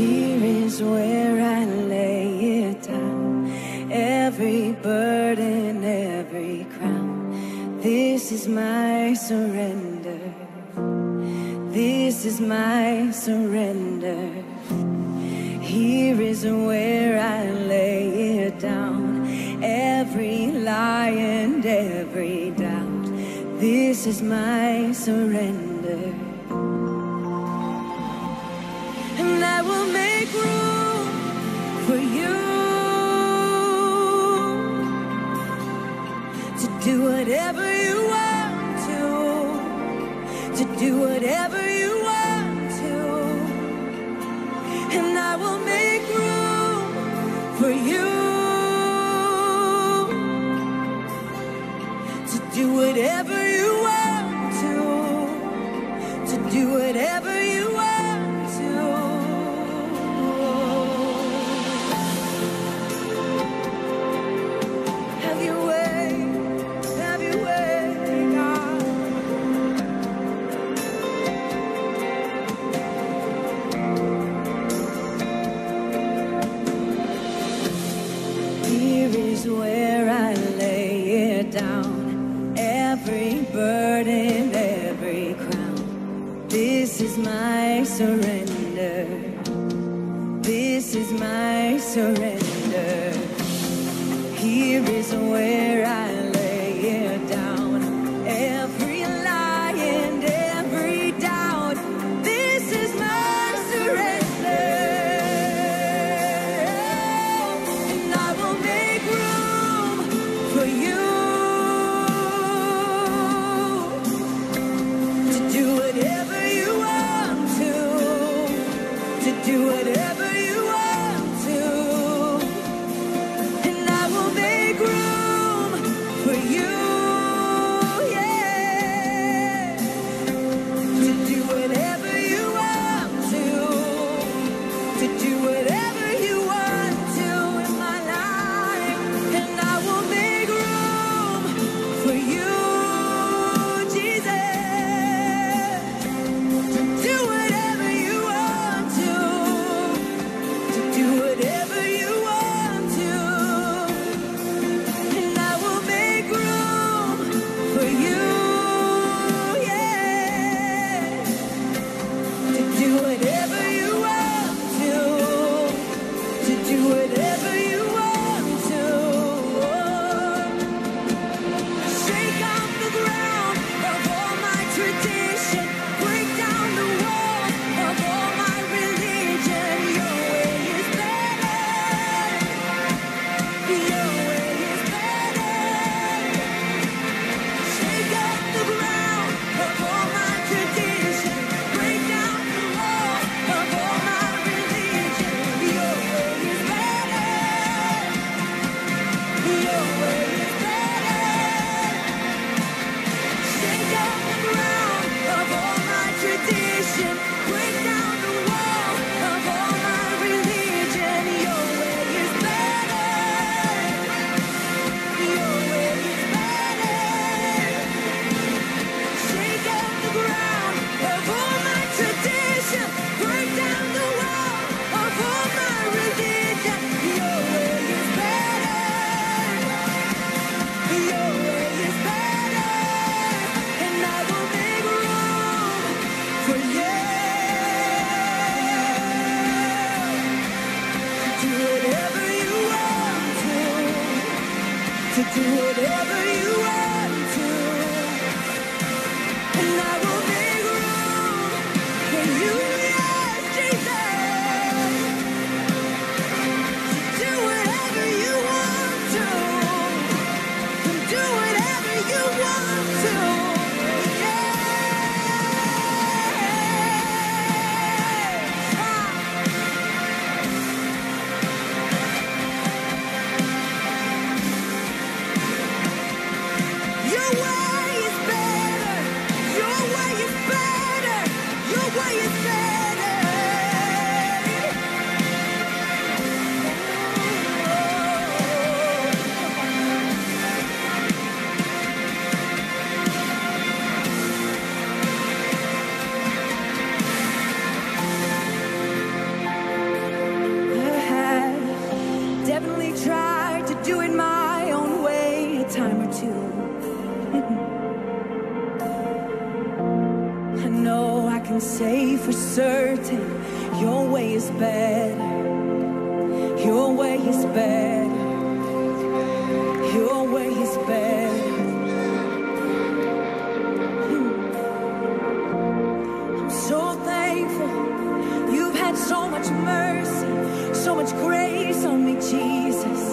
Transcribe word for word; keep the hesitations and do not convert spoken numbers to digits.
Here is where I lay it down, every burden, every crown. This is my surrender. This is my surrender. Here is where I lay it down, every lie and every doubt. This is my surrender. And I will make room for you to do whatever you want to, to do whatever you want to. And I will make room for you to do whatever you want to, to do whatever you want. Where I lay it down, every burden, every crown. This is my surrender. This is my surrender. Here is where I lay it down, every lie and every doubt. This is my surrender. Do whatever you want to, and I will make room for you, yeah. To do whatever you want to, to do whatever you want to in my life, and I will make room for you, Jesus, to do whatever you want to. Whatever you want to, and I will make room for you, yeah. To do whatever you want to, to do whatever you want to. Shake off the ground of all my tradition, break down the walls of all my religion. Your way is to do whatever you want to, and I will make room for you, yes, Jesus. To do whatever you want to, to do whatever you want to. can say for certain, your way is better. Your way is better. Your way is better. Hmm. I'm so thankful. You've had so much mercy, so much grace on me, Jesus.